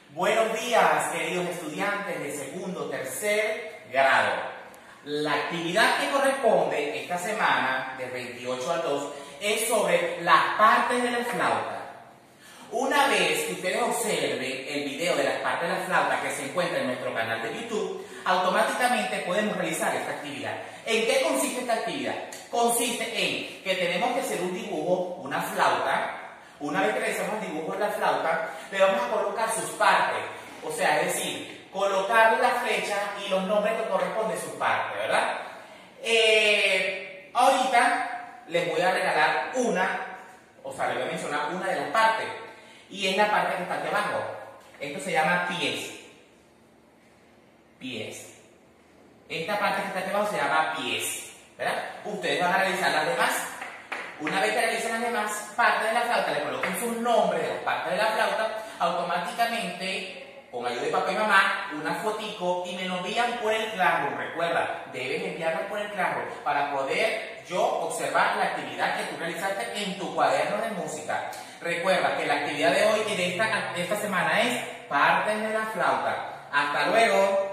Buenos días, queridos estudiantes de segundo, tercer grado. La actividad que corresponde esta semana, del 28 al 2, es sobre las partes de la flauta. Una vez que ustedes observen el video de las partes de la flauta que se encuentra en nuestro canal de YouTube, automáticamente podemos realizar esta actividad. ¿En qué consiste esta actividad? Consiste en que tenemos que hacer un dibujo, una flauta. Una vez que realizamos el dibujo de la flauta, le vamos a colocar sus partes. O sea, es decir, colocar la flecha y los nombres que corresponden a sus partes, ¿verdad? Ahorita les voy a regalar les voy a mencionar una de las partes. Y es la parte que está aquí abajo. Esto se llama pies. Pies. Esta parte que está aquí abajo se llama pies, ¿verdad? Ustedes van a realizar las demás. Una vez que realicen las demás partes de la flauta, le coloquen sus nombres de las partes de la flauta, automáticamente, con ayuda de papá y mamá, una fotico y me lo envían por el Classroom. Recuerda, debes enviarlo por el Classroom para poder yo observar la actividad que tú realizaste en tu cuaderno de música. Recuerda que la actividad de hoy y de esta semana es partes de la flauta. ¡Hasta luego!